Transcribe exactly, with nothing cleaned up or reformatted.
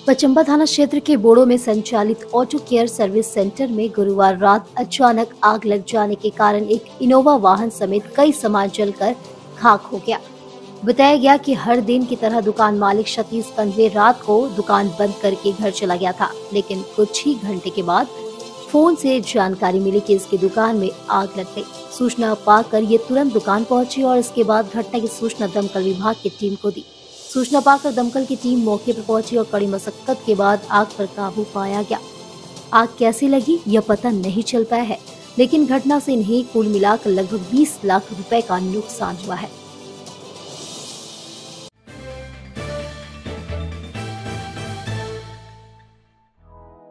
पचंबा थाना क्षेत्र के बोड़ो में संचालित ऑटो केयर सर्विस सेंटर में गुरुवार रात अचानक आग लग जाने के कारण एक इनोवा वाहन समेत कई सामान जलकर खाक हो गया। बताया गया कि हर दिन की तरह दुकान मालिक सतीश कंधे रात को दुकान बंद करके घर चला गया था, लेकिन कुछ ही घंटे के बाद फोन से जानकारी मिली कि इसकी दुकान में आग लग गई। सूचना पाकर ये तुरंत दुकान पहुंची और इसके बाद घटना की सूचना दमकल विभाग की टीम को दी। सूचना पाकर दमकल की टीम मौके पर पहुंची और कड़ी मशक्कत के बाद आग पर काबू पाया गया। आग कैसे लगी यह पता नहीं चल पाया है, लेकिन घटना से इन्हें कुल मिलाकर लगभग बीस लाख रुपए का नुकसान हुआ है।